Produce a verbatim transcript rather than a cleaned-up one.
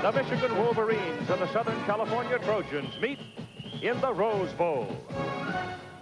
The Michigan Wolverines and the Southern California Trojans meet in the Rose Bowl.